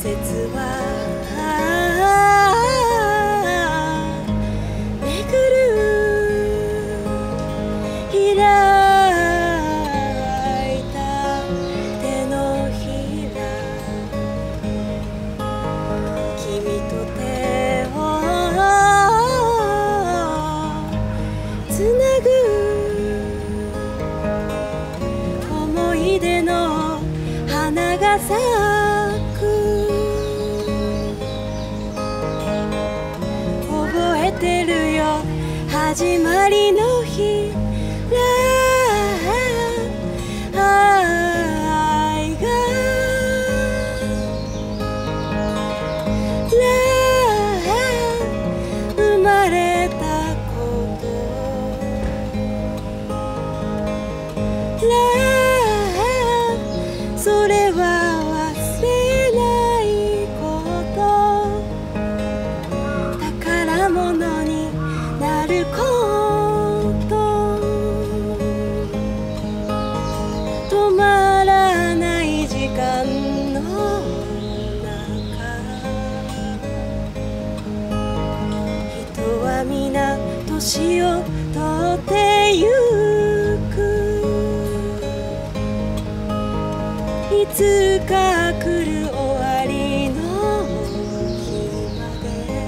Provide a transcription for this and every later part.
節は巡る開いた手のひら君と手をつなぐ思い出の花が咲く覚えてるよ始まりの日愛が生まれたことそれは忘れないこと宝物になること止まらない時間の中人は皆年を取ってゆくいつか来る終わりの日まで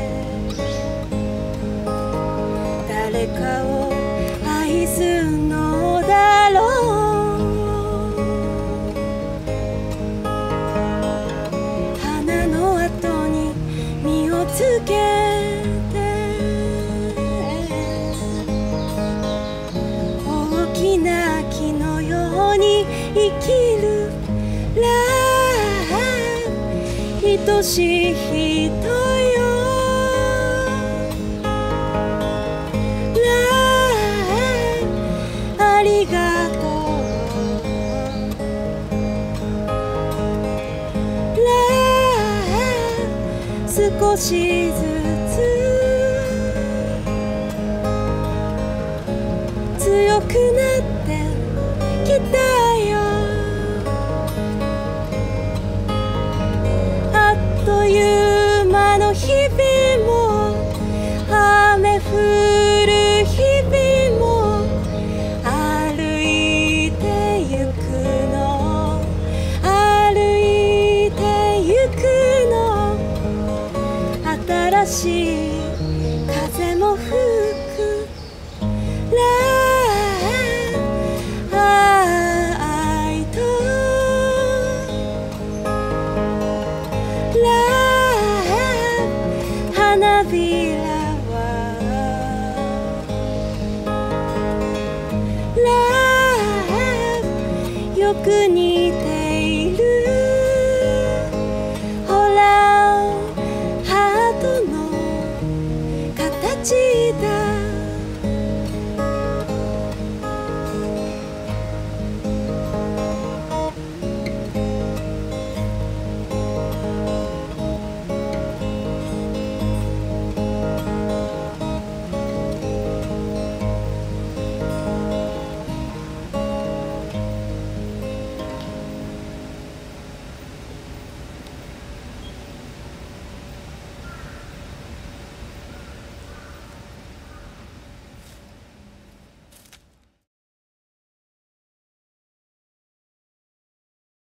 誰かを愛すのだろう花の後に実をつけて大きな木のように生きる愛しい人よありがとう少しずつ強くなってきたよあっという間の日々も雨降る日々も歩いてゆくの歩いてゆくの新しい